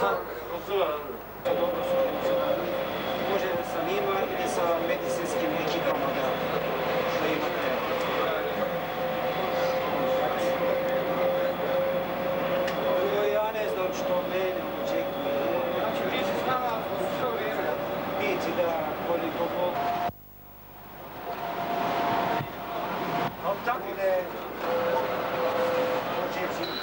Dobro su funkcionalni. Može sa njima ili sa medicinskim ekipama da imate. Ja ne znam što mene očekuje. Znači ti si s nama sve vrijeme. Biti da koliko mogu. Tako da je počeći.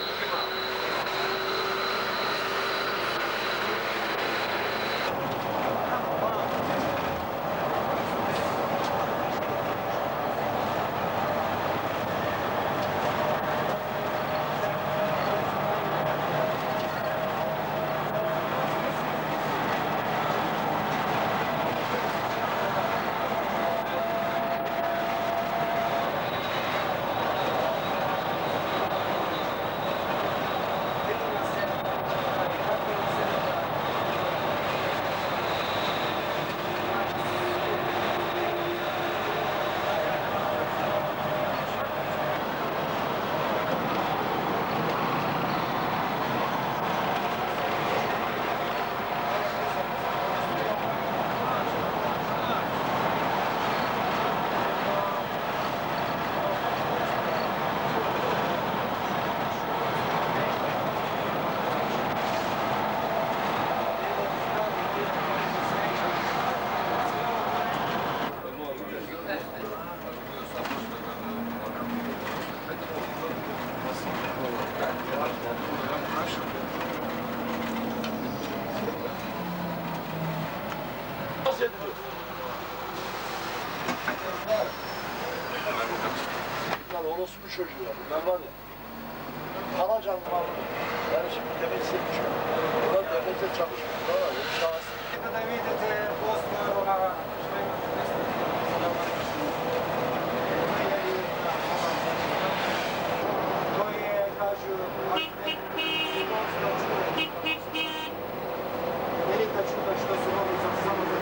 Orospu çocuğu bunlar var ya. Para canlı var. Yani şimdi demek istediğim bunlar devlete çalışmıyorlar var ya. Şahsi. Da vidite Bosnu, onoga što ima koji je, kažu, velika čuda što su mogli samo za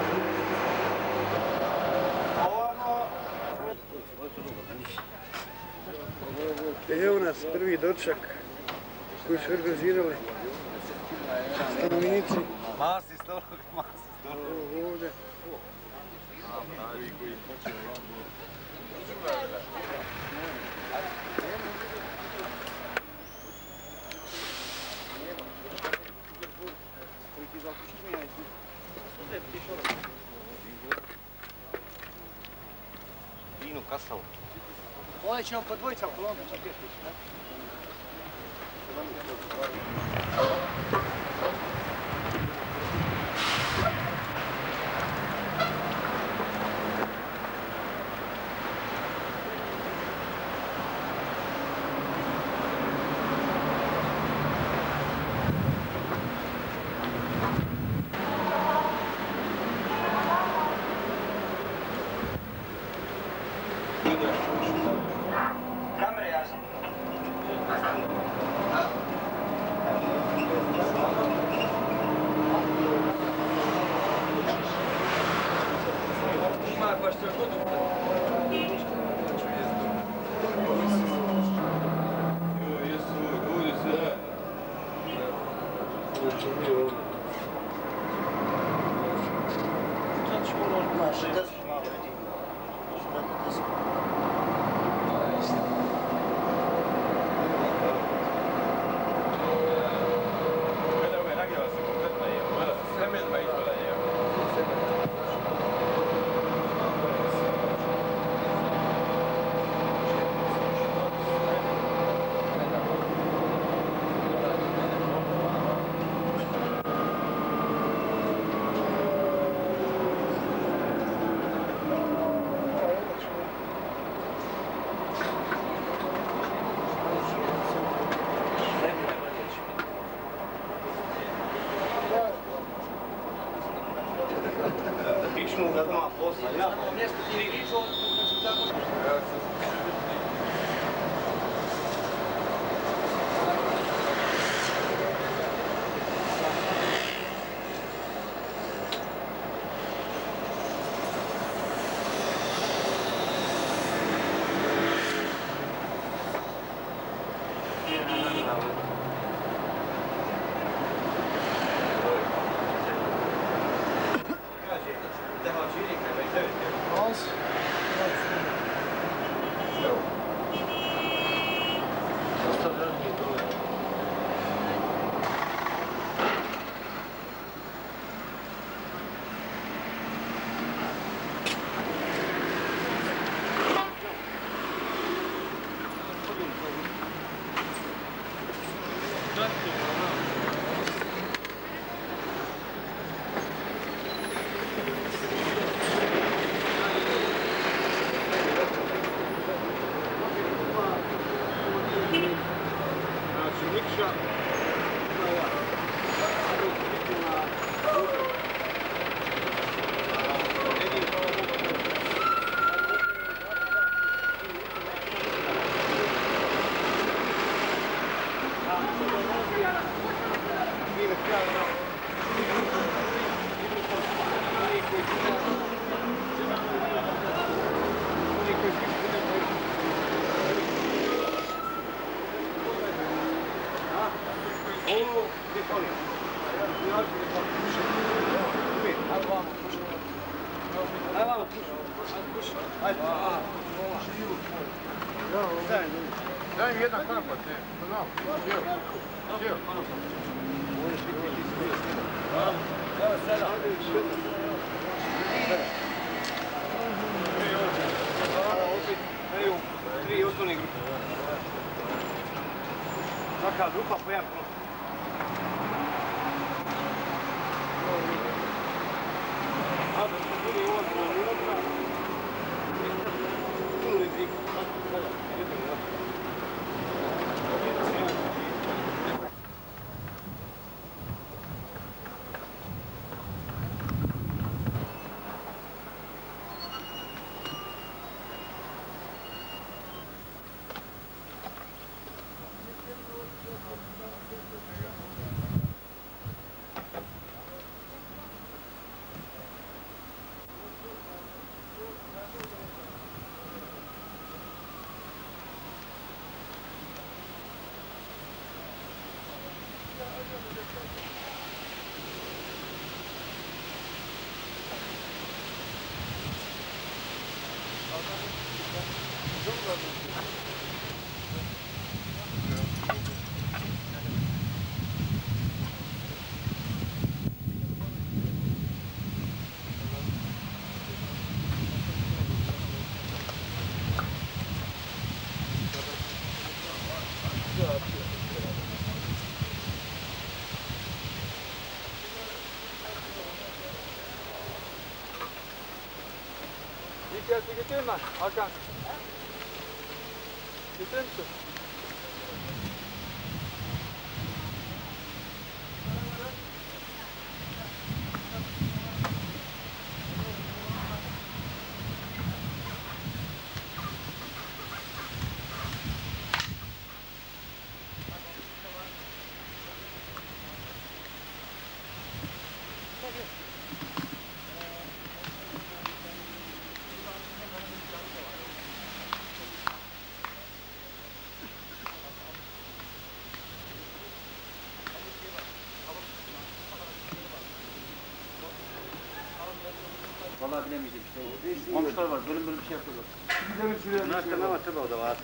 Evo nas prvi doček koji su organizirali stanovnici. Masi stolog, masi stolog. Ovdje. Vino kasalo. Ovdje ćemo po dvojica u kolonu, će pješnići, ne? kamere jasno. Ima baš sve god Pičnu da doma posla. Ja po mjestu ti riču, tako... Дай mi jedan kapat, znam, sjeo. Tri osnovne grupe. Svaka grupa po jedan kolom. A da se bili ozbiljni odmah, puno rizika. Getirin mi? Hakan. Getirir misin? Vallahi bilemeyeceğim işte. Komşular var, bölüm bölüm bir şey yapıyorlar. Znate, nama treba odavati.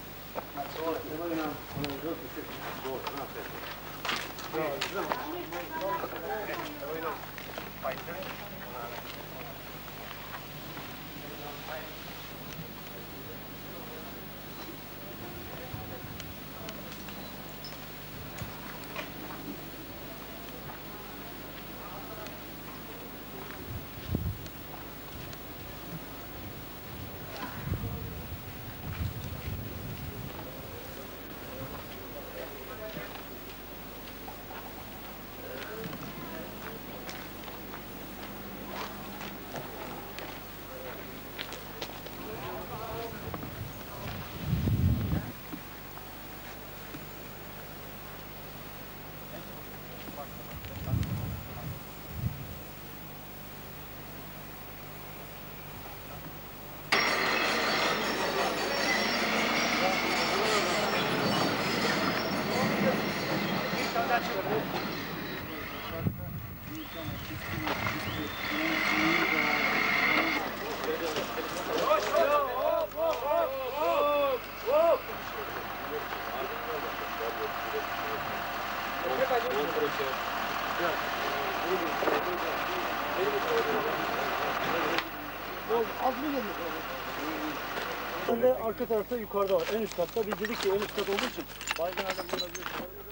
Arka tarafta yukarıda var. En üst katta. Biz dedik ki en üst kat olduğu için baygın adam olabilir.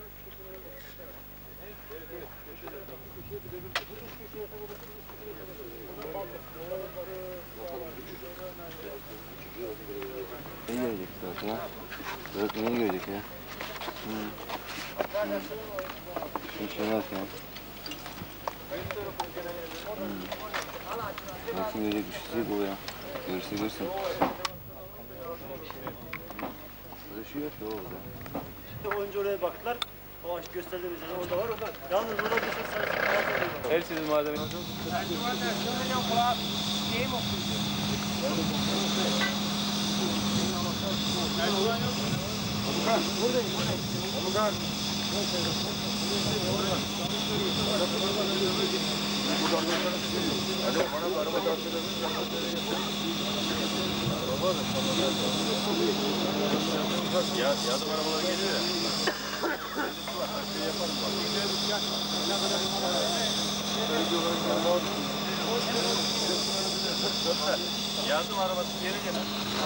Ne görecek zaten ha? Öğretmeni görecek ya. Şuna bak ya. Nasıl görecek bir şey bu ya. Görürse görsün. Böyle şey yok ya orada. Şimdi oyuncu oraya baktılar. O aşk gösterdiğimiz yer orada var. Yalnız orada bir şey sayesinde Her sizin malzeme. buradayım. Alo, bana da araba karşılarınız. Yardım arabalar geliyor ya. Şey yaparım bak. Yardım arabası geri gelir.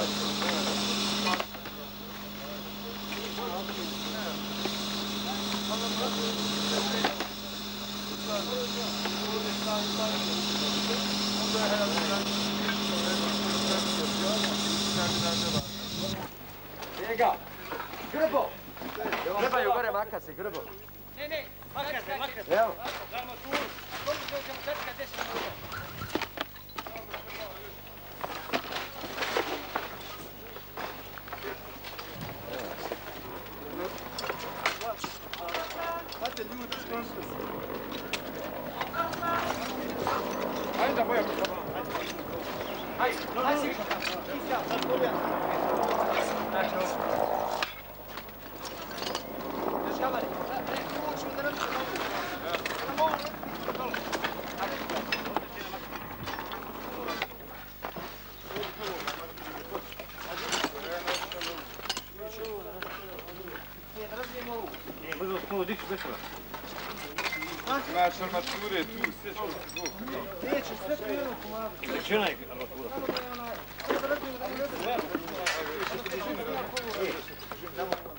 Njega! Grbo! Trebaju gore makasi, Grbo. Ne, makate. Evo. Dajmo tu, koliko se ćemo četka 10 minuta. Ajde, da bojem. Imaš armature tu, sve što ti zbog. Neću, sve prijeno pomagati. Većina je armatura. Samo da je onaj...